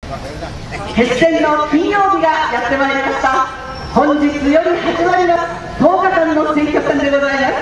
決戦の金曜日がやってまいりました。本日より始まります10日間の選挙戦でございます。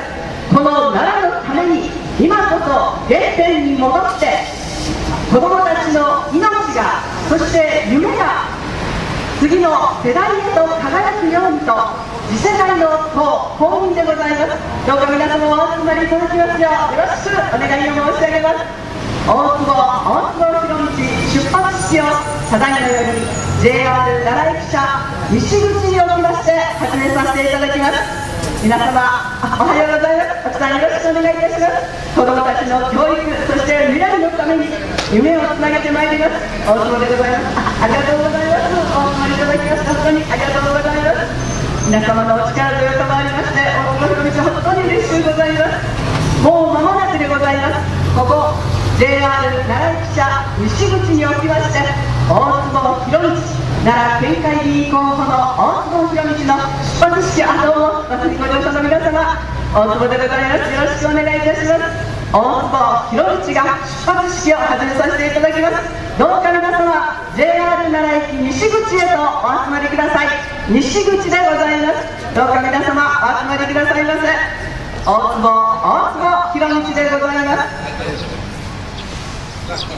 この奈良のために今こそ原点に戻って子どもたちの命が、そして夢が次の世代へと輝くようにと次世代の党公認でございます。どうか皆様お集まりいただきますようよろしくお願いを申し上げます。大坪博道出発式をただいまより JR 奈良駅舎西口におきまして始めさせていただきます。皆様おはようございます。たくさんよろしくお願いいたします。子どもたちの教育、そして未来のために夢をつなげてまいります。大坪でございます。ありがとうございます。お集まりいただきまして本当にありがとうございます。皆様のお力添えともありまして大坪博道本当に嬉しゅうございます。もう間もなくでございます。ここ JR 奈良駅舎西口におきまして大坪博道奈良県会議員候補の大坪博道の出発式、どうも祭りご乗車の皆様、大坪でございます。よろしくお願いいたします。大坪博道が出発式を始めさせていただきます。どうか皆様 JR 奈良駅西口へとお集まりください。西口でございます。どうか皆様お集まりくださいませ。大坪博道でございます。ただ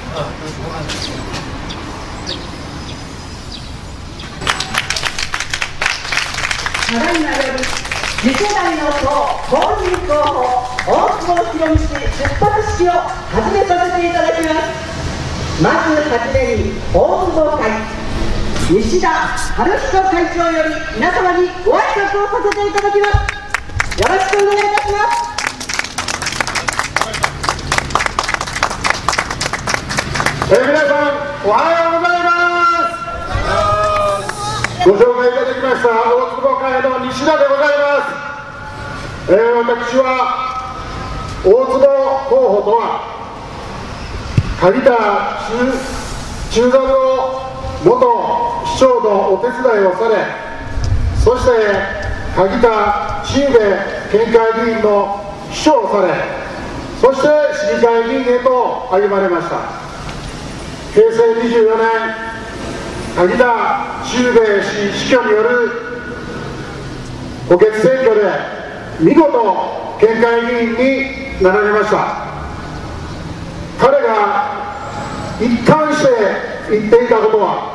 いまより次世代の党公認候補大坪博道出発式を始めさせていただきます。まずはじめに大坪会西田春彦会長より皆様にご挨拶をさせていただきます。よろしくお願いいたします。 皆さんおはようございます。ご紹介いただきました大坪会の西田でございます。私は大坪候補とは鍵田中三郎元市長のお手伝いをされ、そして鍵田新兵県会議員の秘書をされ、そして市議会議員へと歩まれました。平成24年萩田修兵衛氏死去による補欠選挙で見事県会議員になられました。彼が一貫して言っていたことは、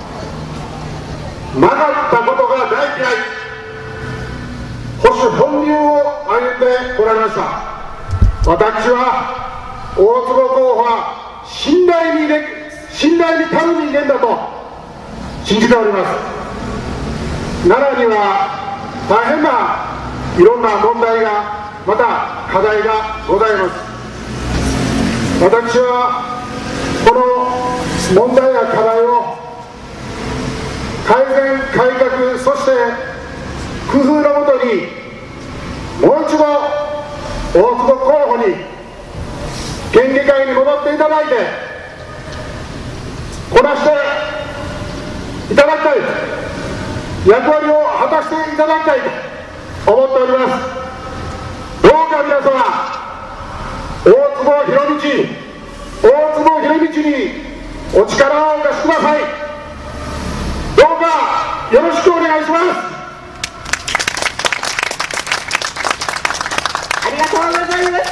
曲がったことが大嫌い、保守本流を歩んでこられました。私は大坪候補は信頼に足る人間だと信じております。奈良には大変ないろんな問題が、また課題がございます。私はこの問題や課題を改善改革、そして工夫のもとにもう一度大坪候補に県議会に戻っていただいてこなしていただきたい、役割を果たしていただきたいと思っております。どうか皆様大坪博道にお力をお貸しください。どうかよろしくお願いします。 ありがとうございます。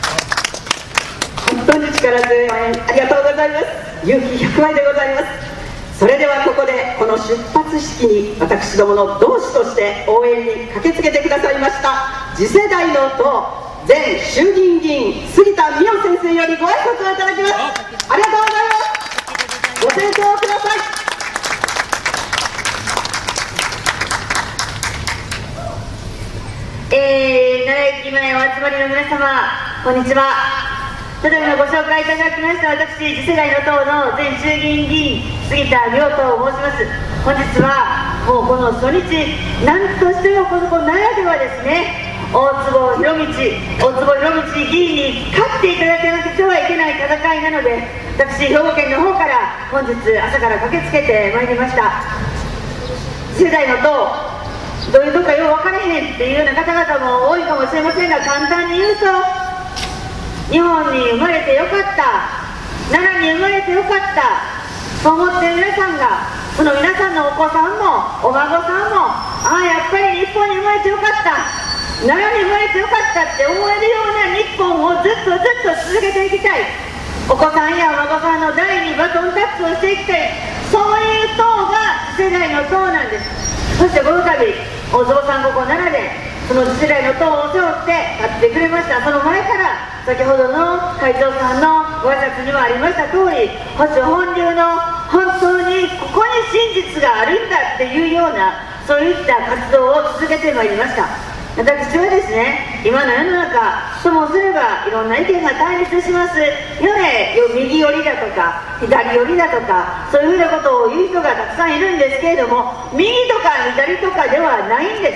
本当に力強い応援ありがとうございます。勇気100倍でございます。それではここでこの出発式に私どもの同志として応援に駆けつけてくださいました次世代の党前衆議院議員杉田水脈先生よりご挨拶をいただきます。ありがとうございます。ご清聴ください。 奈良駅前お集まりの皆様、こんにちは。ただいまご紹介いただきました私、次世代の党の前衆議院議員杉田水脈と申します。本日はもうこの初日、何としてもこの奈良ではですね、大坪博道議員に勝っていただかなくてはいけない戦いなので、私、兵庫県の方から本日朝から駆けつけてまいりました。次世代の党、どういうとこかよう分からへんっていうような方々も多いかもしれませんが、簡単に言うと、日本に生まれてよかった、奈良に生まれてよかった、 そう思っている皆さんが、その皆さんのお子さんもお孫さんも、ああやっぱり日本に生まれてよかった、奈良に生まれてよかったって思えるような日本をずっと続けていきたい、お子さんやお孫さんの代にバトンタッチをしていきたい、そういう党が次世代の党なんです。そしてこの度大坪さんここ奈良でその次世代の党を背負って立ってくれました。その前から先ほどの会長さんのご挨拶にもありました通り、保守本流の本当にここに真実があるんだっていうような、そういった活動を続けてまいりました。私はですね、今の世の中ともすればいろんな意見が対立しますよね。右寄りだとか左寄りだとか、そういうふうなことを言う人がたくさんいるんですけれども、右とか左とかではないんです。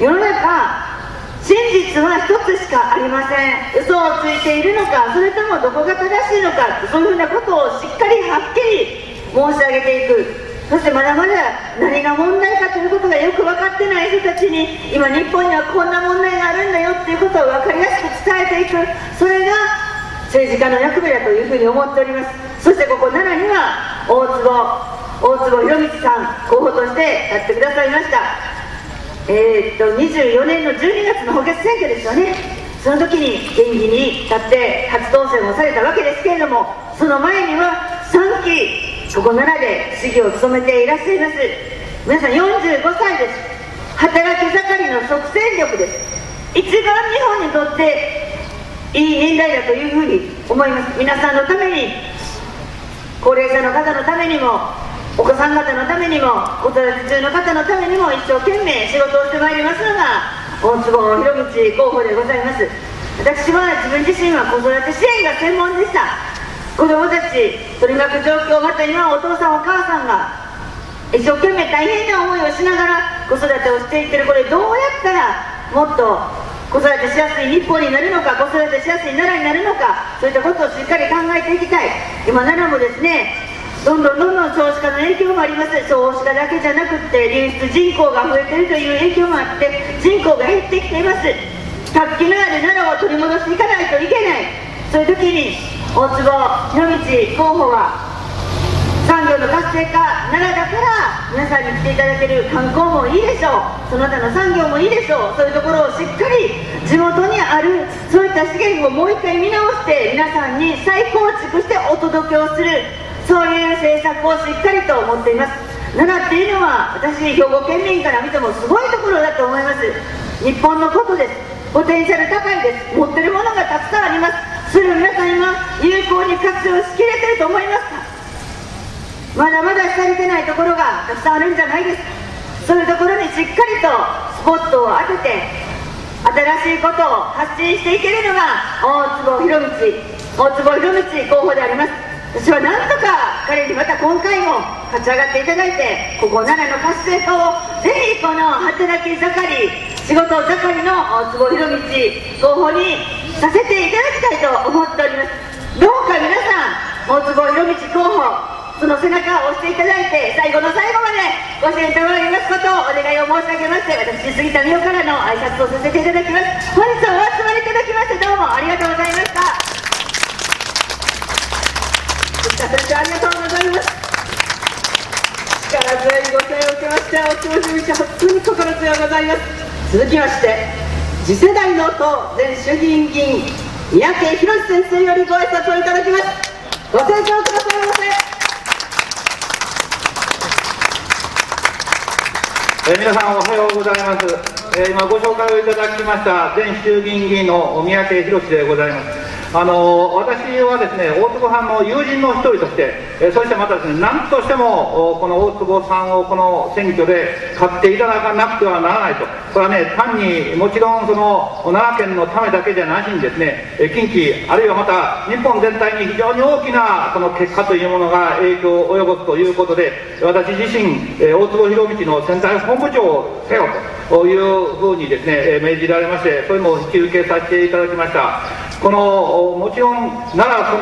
世の中真実は一つしかありません。嘘をついているのか、それともどこが正しいのか、そういうふうなことをしっかりはっきり申し上げていく。そしてまだまだ何が問題かということがよく分かってない人たちに、今日本にはこんな問題があるんだよっていうことを分かりやすく伝えていく、それが政治家の役目だというふうに思っております。そしてここ奈良には大坪博道さん候補として立ってくださいました。24年の12月の補欠選挙ですよね。その時に県議に立って初当選をされたわけですけれども、その前には3期ここ奈良で市議を務めていらっしゃいます。皆さん45歳です。働き盛りの即戦力です。一番日本にとっていい年代だというふうに思います。皆さんのために、高齢者の方のためにも、お子さん方のためにも、子育て中の方のためにも一生懸命仕事をしてまいりますのが大坪博道候補でございます。私は自分自身は子育て支援が専門でした。子どもたち取り巻く状況、また今お父さんお母さんが一生懸命大変な思いをしながら子育てをしていってる。これどうやったらもっと子育てしやすい日本になるのか、子育てしやすい奈良になるのか、そういったことをしっかり考えていきたい。今奈良もですね、どんどん少子化の影響もあります。少子化だけじゃなくって流出人口が増えているという影響もあって人口が減ってきています。活気のある奈良を取り戻していかないといけない。そういう時に大坪博道候補は産業の活性化、奈良だから皆さんに来ていただける観光もいいでしょう、その他の産業もいいでしょう。そういうところをしっかり地元にあるそういった資源をもう一回見直して皆さんに再構築してお届けをする、そういう政策をしっかりと思っています。奈良っていうのは私兵庫県民から見てもすごいところだと思います。日本のことです。ポテンシャル高いです。持ってるものがたくさんあります。それを皆さん今有効に活用しきれてると思いますか。まだまだされてないところがたくさんあるんじゃないですか。そういうところにしっかりとスポットを当てて新しいことを発信していけるのが大坪博道候補であります。私はなんとか彼にまた今回も勝ち上がっていただいて、ここ奈良の活性化をぜひこの働き盛り仕事盛りの大坪博道候補にさせていただきたいと思っております。どうか皆さん大坪博道候補その背中を押していただいて最後の最後までご支援賜りますことをお願いを申し上げまして、私杉田美代からの挨拶をさせていただきます。本日はお集まりいただきましてどうもありがとうございました。先生ありがとうございます。力強いご声を受けましてお気持ち道本当に心強いございます。続きまして次世代の党前衆議院議員三宅宏先生よりご挨拶をいただきます。ご清聴くださいませ。 皆さんおはようございます。今ご紹介をいただきました前衆議院議員の三宅宏でございます。私はですね、大坪さんの友人の一人として、そしてまたですね、何としてもこの大坪さんをこの選挙で勝っていただかなくてはならないと、これはね、単にもちろんその奈良県のためだけじゃなしにですね、近畿、あるいはまた日本全体に非常に大きなその結果というものが影響を及ぼすということで、私自身、大坪博道の選対本部長をせよというふうにですね、命じられまして、それも引き受けさせていただきました。このもちろん奈良そのものも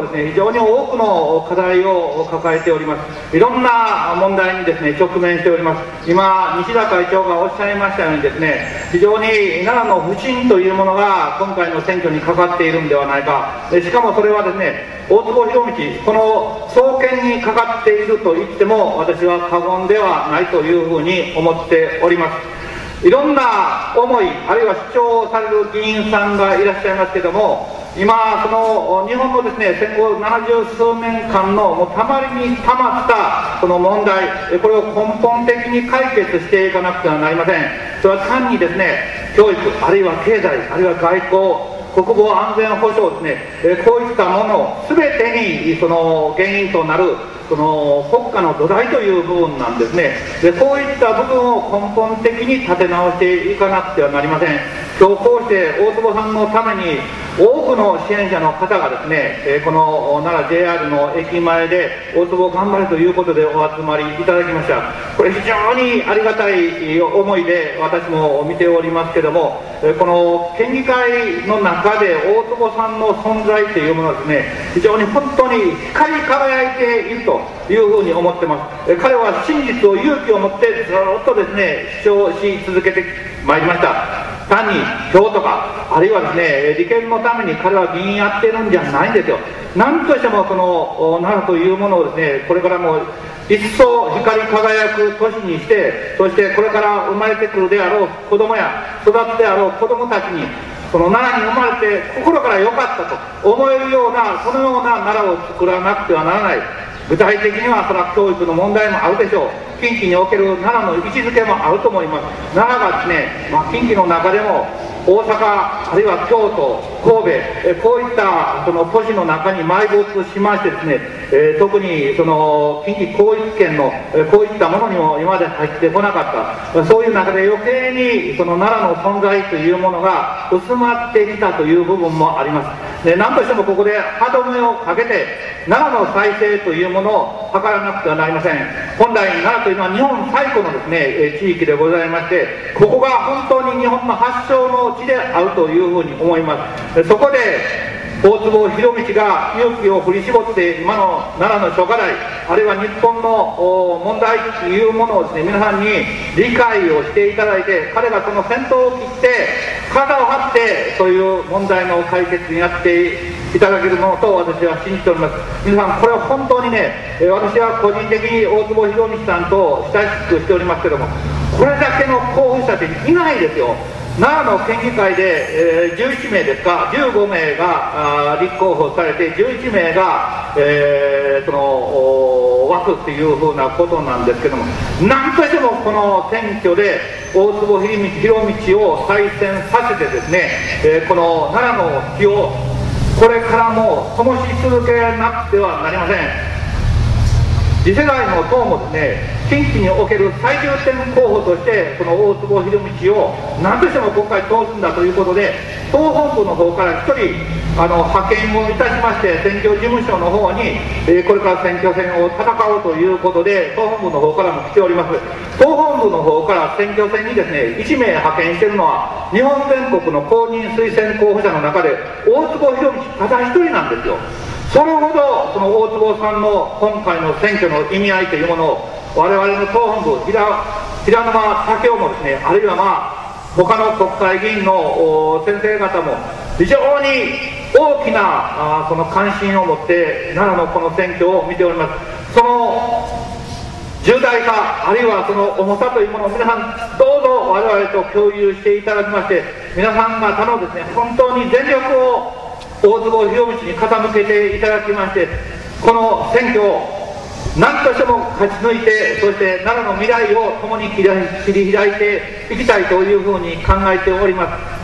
ですね、非常に多くの課題を抱えております。いろんな問題にですね、直面しております。今、西田会長がおっしゃいましたようにですね、非常に奈良の不信というものが今回の選挙にかかっているんではないか。しかもそれはですね、大坪博道、この創建にかかっていると言っても私は過言ではないというふうに思っております。いろんな思い、あるいは主張される議員さんがいらっしゃいますけれども、今、その日本のですね、戦後70数年間のもうたまりにたまったこの問題、これを根本的に解決していかなくてはなりません。それは単にですね、教育、あるいは経済、あるいは外交、国防安全保障ですね、こういったもの全てにその原因となるその国家の土台という部分なんですね。でこういった部分を根本的に立て直していかなくてはなりません。今日こうして大坪さんのために多くの支援者の方がですね、この奈良 JR の駅前で大坪頑張れということでお集まりいただきました。これ非常にありがたい思いで私も見ておりますけども、この県議会の中で大坪さんの存在というものはですね、非常に本当に光り輝いているというふうに思ってます。彼は真実を勇気を持ってずっとですね主張し続けてまいりました。単に票とかあるいはですね利権のために彼は議員やってるんじゃないんですよ。何としてもその奈良というものをですねこれからも一層光り輝く都市にして、そしてこれから生まれてくるであろう子供や育つであろう子供たちにその奈良に生まれて心から良かったと思えるようなそのような奈良を作らなくてはならない。具体的にはそれは教育の問題もあるでしょう。近畿における奈良の位置づけもあると思います。奈良がですね、近畿の中でも大阪あるいは京都神戸こういったその都市の中に埋没しましてですね、特にその近畿広域圏のこういったものにも今まで入ってこなかった、そういう中で余計にその奈良の存在というものが薄まってきたという部分もあります。で何としてもここで歯止めをかけて奈良の再生というものを図らなくてはなりません。本来奈良というのは日本最古のですね地域でございまして、ここが本当に日本の発祥の地であるというふうに思います。そこで大坪博道が勇気を振り絞って今の奈良の諸課題あるいは日本の問題というものをですね皆さんに理解をしていただいて、彼がその先頭を切って体を張ってそういう問題の解決にやっていただけるものと私は信じております。皆さんこれは本当にね、私は個人的に大坪博道さんと親しくしておりますけども、これだけの候補者っていないですよ。奈良の県議会で、11名ですか15名が立候補されて11名が、その枠っていうふうなことなんですけども、何としてもこの選挙で大坪博道を再選させてですね、この奈良の火をこれからも灯し続けなくてはなりません。次世代の党もですね近畿における最重点候補としてこの大坪博道を何としても今回通すんだということで、党本部の方から1人派遣をいたしまして選挙事務所の方に、これから選挙戦を戦おうということで党本部の方からも来ております。党本部の方から選挙戦にですね1名派遣しているのは日本全国の公認推薦候補者の中で大坪博道ただ1人なんですよ。それほどその大坪さんの今回の選挙の意味合いというものを我々の党本部平沼武雄もですね、あるいは他の国会議員の先生方も非常に大きなその関心を持って奈良のこの選挙を見ております。その重大さあるいはその重さというものを皆さんどうぞ我々と共有していただきまして、皆さん方のですね本当に全力を大坪博道に傾けていただきまして、この選挙を何としても勝ち抜いて、そして奈良の未来を共に切り開いていきたいというふうに考えております。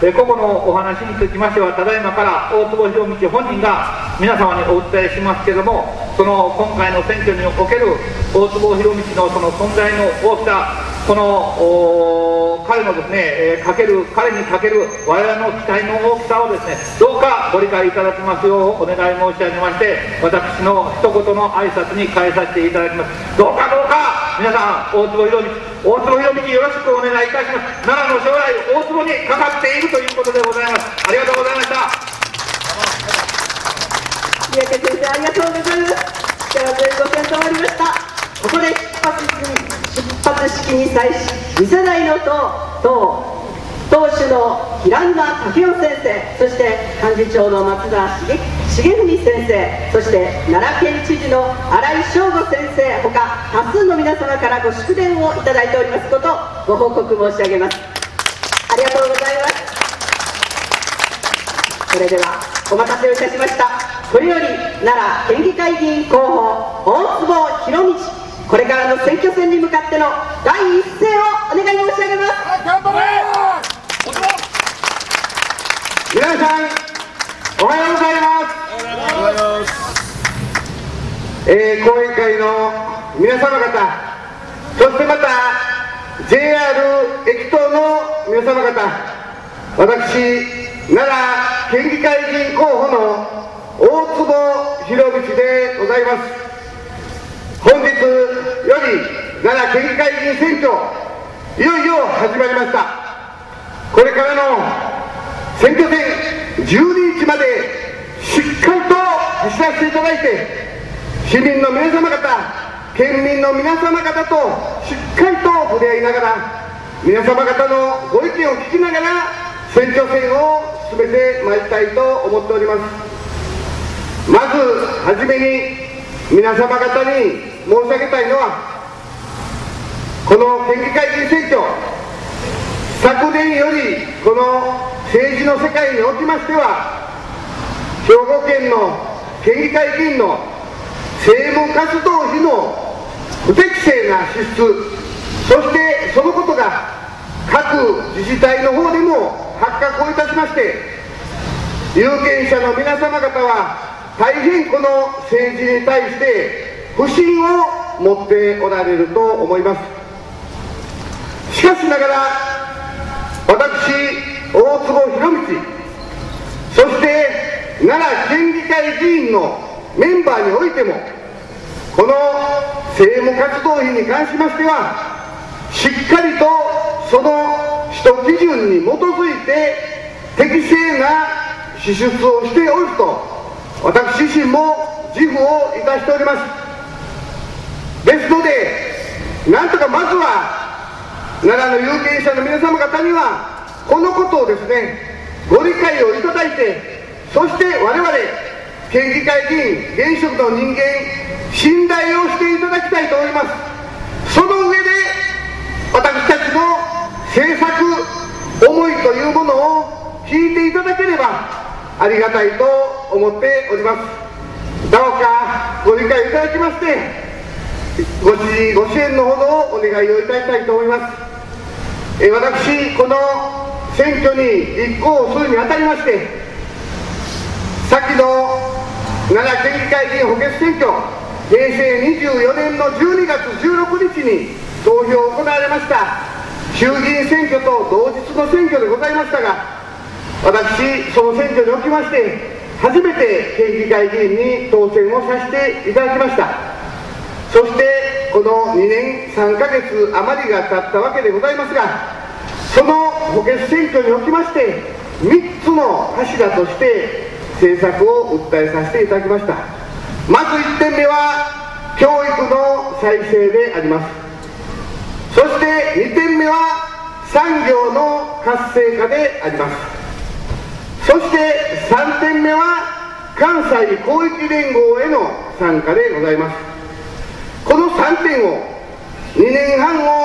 個々のお話につきましてはただいまから大坪博道本人が皆様にお伝えしますけれども、その今回の選挙における大坪博道のその存在の大きさ、この彼のですね彼にかける我々の期待の大きさをですねどうかご理解いただきますようお願い申し上げまして、私の一言の挨拶に変えさせていただきます。どうか皆さん大坪博道よろしくお願いいたします。奈良の将来大坪にかかっているということでございます。ありがとうございました。 三宅先生ありがとうございます。力強いご検討終わりました。ここで出発式に際し、次世代の党首の平沼武夫先生、そして幹事長の松田重文先生、そして奈良県知事の新井翔吾先生ほか多数の皆様からご祝電をいただいておりますことをご報告申し上げます。ありがとうございます。それではお待たせをいたしました。これより奈良県議会議員候補大坪博道、これからの選挙戦に向かっての第一声をお願い申し上げます。 頑張れ。皆さんおはようございます。講演会の皆様方、そしてまた JR 駅頭の皆様方、私奈良県議会議員候補の大坪博道でございます。本日より奈良県議会議員選挙いよいよ始まりました。これからの選挙戦12日までしっかりと走らせていただいて、市民の皆様方、県民の皆様方としっかりと触れ合いながら、皆様方のご意見を聞きながら選挙戦を進めてまいりたいと思っております。まずはじめに皆様方に申し上げたいのは、この県議会議員選挙、昨年よりこの政治の世界におきましては、兵庫県の県議会議員の政務活動費の不適正な支出、そしてそのことが各自治体の方でも発覚をいたしまして、有権者の皆様方は大変この政治に対して不信を持っておられると思います。しかしながら私大坪博道、そして奈良県議会議員のメンバーにおいても、この政務活動費に関しましてはしっかりとその使途基準に基づいて適正な支出をしておると私自身も自負をいたしております。ですので、なんとかまずは奈良の有権者の皆様方にはこのことをですね、ご理解をいただいて、そして我々県議会議員現職の人間信頼をしていただきたいと思います。その上で私たちの政策思いというものを聞いていただければありがたいと思っております。どうかご理解いただきましてご支持ご支援のほどをお願いをいたしたいと思います。私この選挙に立候補するにあたりまして、先の奈良県議会議員補欠選挙、平成24年の12月16日に投票を行われました衆議院選挙と同日の選挙でございましたが、私その選挙におきまして初めて県議会議員に当選をさせていただきました。そしてこの2年3ヶ月余りが経ったわけでございますが、その補欠選挙におきまして3つの柱として政策を訴えさせていただきました。まず1点目は教育の再生であります。そして2点目は産業の活性化であります。そして3点目は関西広域連合への参加でございます。この3点を2年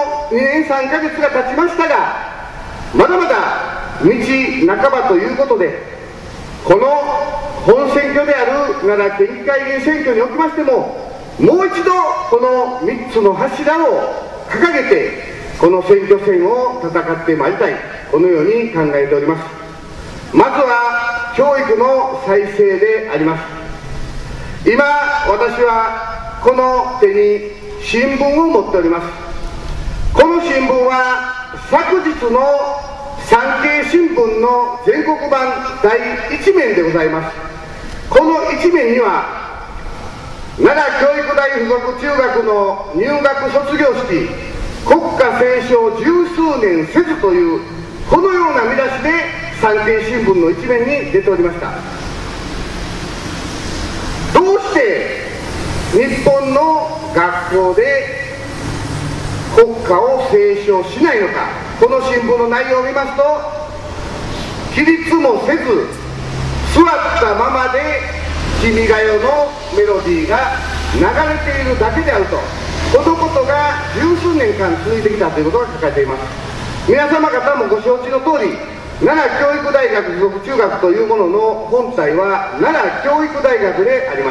3ヶ月が経ちましたが、まだまだ道半ばということで、この本選挙である奈良県議会議員選挙におきましても、もう一度この3つの柱を掲げてこの選挙戦を戦ってまいりたい、このように考えております。まずは教育の再生であります。今私はこの手に新聞を持っております。この新聞は昨日の産経新聞の全国版第1面でございます。この1面には奈良教育大附属中学の入学卒業式国歌斉唱十数年せずというこのような見出しで産経新聞の1面に出ておりました。 して日本の学校で国歌を斉唱しないのか。この新聞の内容を見ますと、起立もせず座ったままで「君が代」のメロディーが流れているだけであると、このことが十数年間続いてきたということが書かれています。皆様方もご承知の通り、奈良教育大学附属中学というものの本体は奈良教育大学であります。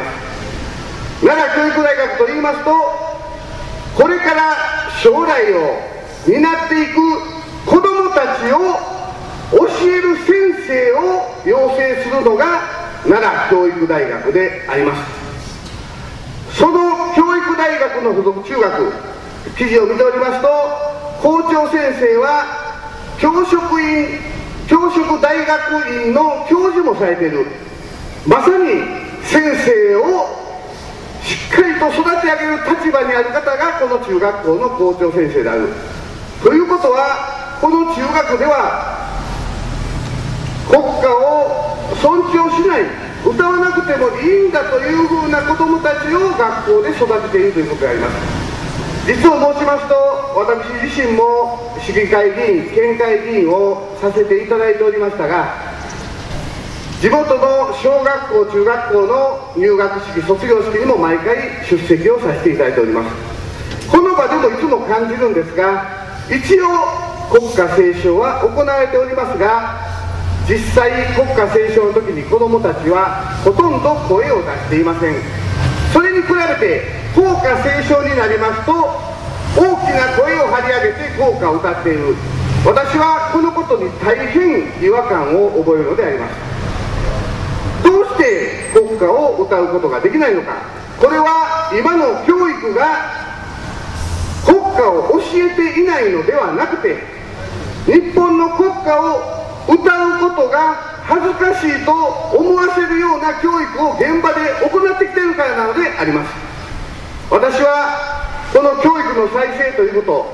奈良教育大学といいますと、これから将来を担っていく子どもたちを教える先生を養成するのが奈良教育大学であります。その教育大学の附属中学、記事を見ておりますと、校長先生は教職大学院の教授もされている、まさに先生をしっかりと育て上げる立場にある方がこの中学校の校長先生であるということは、この中学では国歌を尊重しない、歌わなくてもいいんだというふうな子どもたちを学校で育てているということであります。実を申しますと、私自身も市議会議員、県会議員をさせていただいておりましたが、地元の小学校、中学校の入学式、卒業式にも毎回出席をさせていただいております。この場でもいつも感じるんですが、一応国歌斉唱は行われておりますが、実際国歌斉唱の時に子どもたちはほとんど声を出していません。それに比べて校歌斉唱になりますと、大きな声を張り上げて校歌を歌っている。私はこのことに大変違和感を覚えるのであります。どうして国歌を歌うことができないのか。これは今の教育が国歌を教えていないのではなくて、日本の国歌を歌うことが恥ずかしいと思わせるような教育を現場で行ってきているからなのであります。私はこの教育の再生ということ、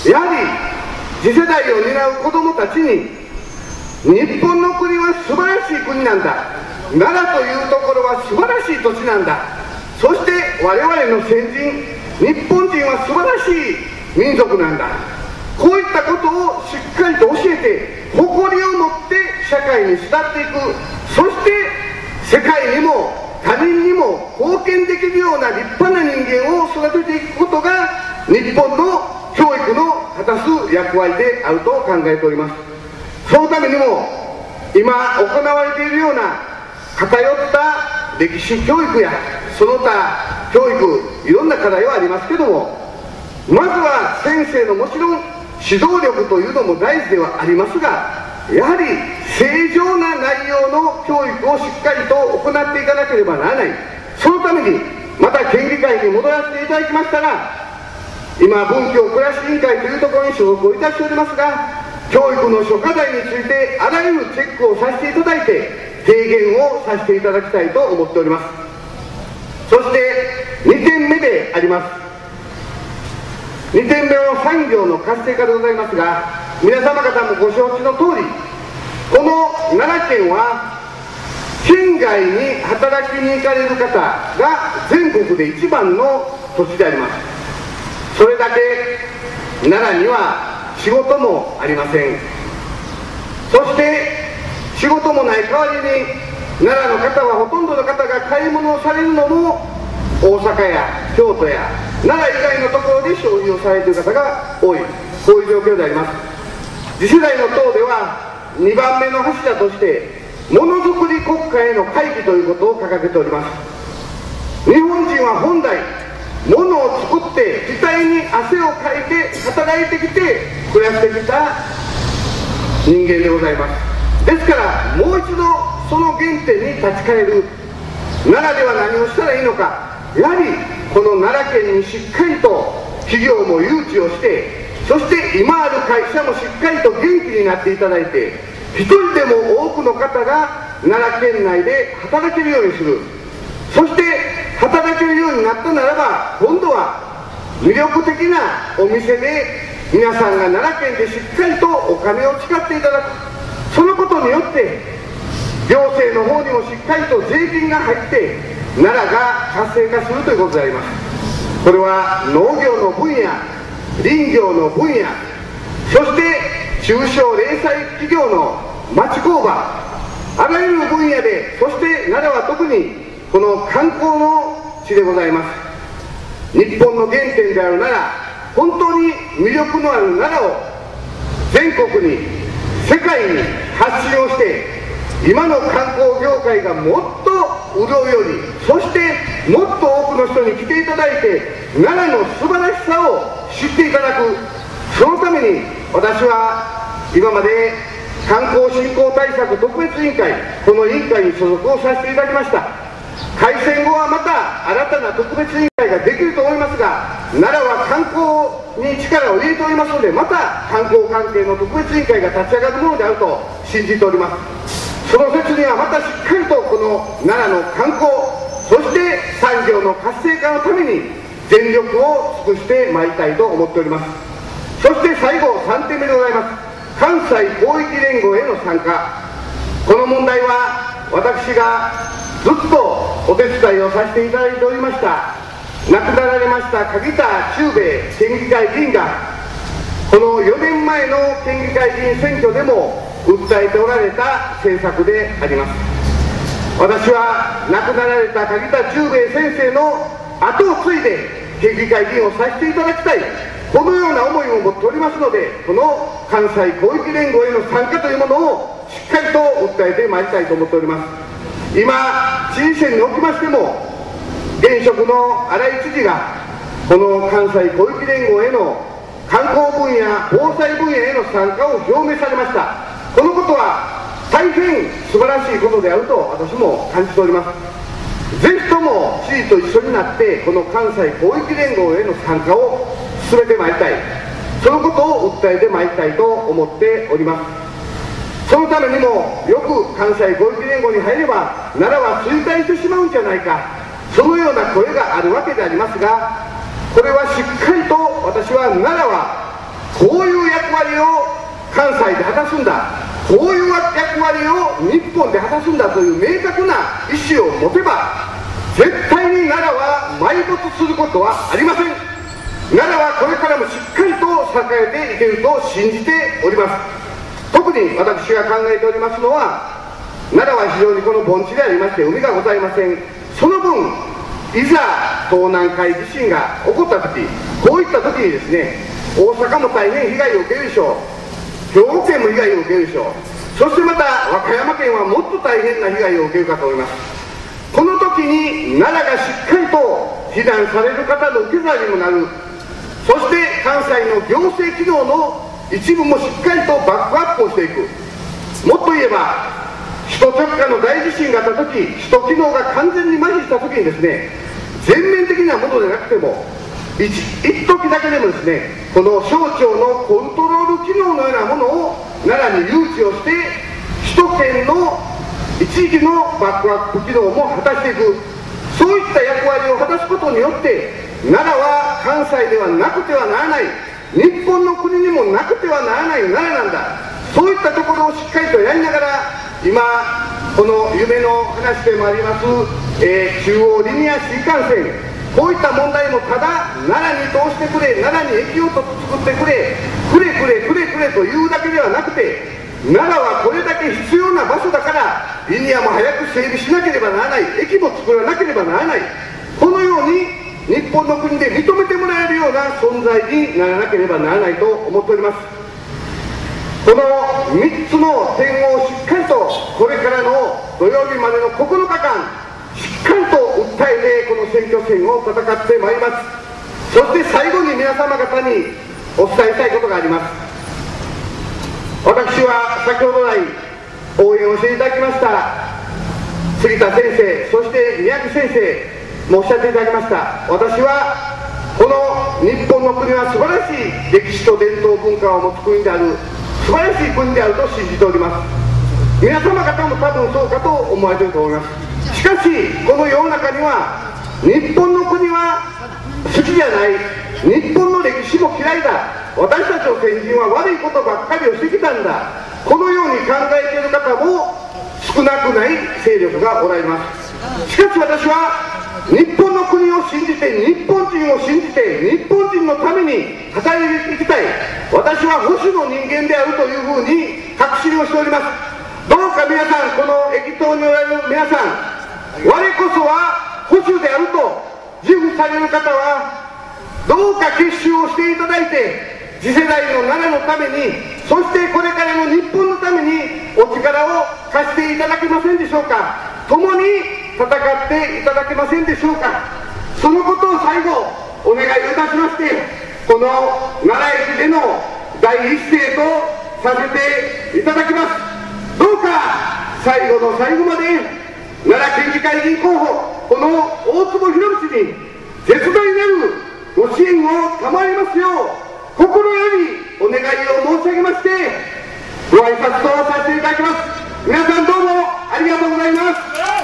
やはり次世代を担う子どもたちに、日本の国は素晴らしい国なんだ、奈良というところは素晴らしい土地なんだ、そして我々の先人、日本人は素晴らしい民族なんだ、こういったことをしっかりと教えて、誇りを持って社会に慕っていく、そして世界にも他人にも貢献できるような立派な人間を育てていくことが日本の教育の果たす役割であると考えております。そのためにも今行われているような偏った歴史教育やその他教育、いろんな課題はありますけども、まずは先生のもちろん指導力というのも大事ではありますが、やはり正常な内容の教育をしっかりと行っていかなければならない。そのためにまた県議会に戻らせていただきましたら、今文教暮らし委員会というところに所属をいたしておりますが、教育の諸課題についてあらゆるチェックをさせていただいて提言をさせていただきたいと思っております。そして2点目であります。2点目の産業の活性化でございますが、皆様方もご承知の通り、この奈良県は県外に働きに行かれる方が全国で一番の土地であります。それだけ奈良には仕事もありません。そして仕事もない代わりに、奈良の方はほとんどの方が買い物をされるのも大阪や京都や奈良以外のところで消費をされている方が多い、こういう状況であります。次世代の党では2番目の柱としてものづくり国家への回帰ということを掲げております。日本人は本来ものを作って時代に汗をかいて働いてきて暮らしてきた人間でございます。ですからもう一度その原点に立ち返る。奈良では何をしたらいいのか、やはりこの奈良県にしっかりと企業も誘致をして、そして今ある会社もしっかりと元気になっていただいて、一人でも多くの方が奈良県内で働けるようにする。そして働けるようになったならば、今度は魅力的なお店で皆さんが奈良県でしっかりとお金を使っていただく。そのことによって行政の方にもしっかりと税金が入って、 奈良が活性化するということであります。これは農業の分野、林業の分野、そして中小零細企業の町工場、あらゆる分野で、そして奈良は特にこの観光の地でございます。日本の原点である奈良、本当に魅力のある奈良を全国に、世界に発信をして、今の観光業界がもっと潤うように、そしてもっと多くの人に来ていただいて、奈良の素晴らしさを知っていただく、そのために私は今まで観光振興対策特別委員会、この委員会に所属をさせていただきました。改選後はまた新たな特別委員会ができると思いますが、奈良は観光に力を入れておりますので、また観光関係の特別委員会が立ち上がるものであると信じております。その説にはまたしっかりとこの奈良の観光、そして産業の活性化のために全力を尽くしてまいりたいと思っております。そして最後3点目でございます。関西広域連合への参加、この問題は私がずっとお手伝いをさせていただいておりました、亡くなられました鍵田忠兵衛県議会議員が、この4年前の県議会議員選挙でも訴えておられた政策であります。私は亡くなられた鍵田忠兵衛先生の後を継いで県議会議員をさせていただきたい、このような思いを持っておりますので、この関西広域連合への参加というものをしっかりと訴えてまいりたいと思っております。今、知事選におきましても、現職の荒井知事がこの関西広域連合への観光分野、防災分野への参加を表明されました。このことは大変素晴らしいことであると私も感じております。ぜひとも知事と一緒になって、この関西広域連合への参加を進めてまいりたい、そのことを訴えてまいりたいと思っております。そのためにも、よく関西広域連合に入れば奈良は衰退してしまうんじゃないか、そのような声があるわけでありますが、これはしっかりと私は奈良はこういう役割を関西で果たすんだ、こういう役割を日本で果たすんだという明確な意思を持てば、絶対に奈良は埋没することはありません。奈良はこれからもしっかりと栄えていけると信じております。特に私が考えておりますのは、奈良は非常にこの盆地でありまして海がございません。その分、いざ東南海地震が起こった時、こういった時にですね、大阪も大変被害を受けるでしょう、兵庫県も被害を受けるでしょう、そしてまた和歌山県はもっと大変な被害を受けるかと思います。この時に奈良がしっかりと避難される方の受け皿にもなる、そして関西の行政機能の一部もしっかりとバックアップをしていく。もっと言えば、首都直下の大地震があった時、首都機能が完全に麻痺した時にですね、全面的なものでなくても一時だけでもですね、この省庁のコントロール機能のようなものを奈良に誘致をして、首都圏の一時のバックアップ機能も果たしていく、そういった役割を果たすことによって、奈良は関西ではなくてはならない、日本の国にもなくてはならない奈良なんだ、そういったところをしっかりとやりながら、今この夢の話でもあります、中央リニア新幹線、こういった問題もただ奈良に通してくれ、奈良に駅を作ってくれ、くれくれくれくれというだけではなくて、奈良はこれだけ必要な場所だからリニアも早く整備しなければならない、駅も作らなければならない、このように日本の国で認めてもらえるような存在にならなければならないと思っております。この3つの点をしっかりとこれからの土曜日までの9日間しっかりと訴えてこの選挙戦を戦ってまいります。そして最後に皆様方にお伝えしたいことがあります。私は先ほど来応援をしていただきました杉田先生、そして宮城先生もおっしゃっていただきました。私はこの日本の国は素晴らしい歴史と伝統文化を持つ国である、素晴らしい国であると信じております。皆様方も多分そうかと思われていると思います。しかしこの世の中には日本の国は好きじゃない、日本の歴史も嫌いだ、私たちの先人は悪いことばっかりをしてきたんだ、このように考えている方も少なくない勢力がおられます。 しかし私は日本の国を信じて、日本人を信じて、日本人のために働いていきたい、私は保守の人間であるというふうに確信をしております。どうか皆さん、この駅頭におられる皆さん、我こそは保守であると自負される方は、どうか結集をしていただいて、次世代の奈良のために、そしてこれからの日本のためにお力を貸していただけませんでしょうか。共に戦っていただけませんでしょうか。そのことを最後お願いいたしまして、この奈良駅での第一声とさせていただきます。どうか最後の最後まで奈良県議会議員候補、この大坪博道に絶大なるご支援を賜りますよう心よりお願いを申し上げまして、ご挨拶とさせていただきます。皆さんどうもありがとうございます。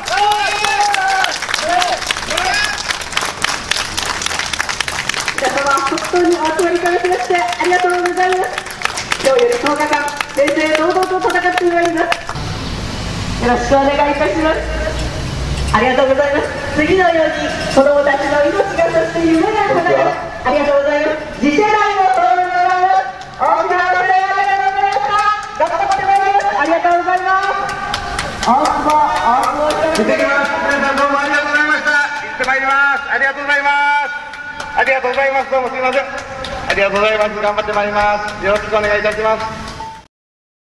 皆様本当にお集まりいただきましてありがとうございます。今日より10日間正々堂々と戦ってまいります。よろしくお願いいたします。ありがとうございます。次のように子どもたちの命が、そして夢が叶える、ありがとうございます。次世代の総理である大きな声でありがとうございました。頑張ってまいります。ありがとうございます。大久保行ってきます。皆さんどうもありがとうございました。行ってまいります。ありがとうございます。ありがとうございます。どうもすみません。ありがとうございます。頑張ってまいります。よろしくお願いいたします。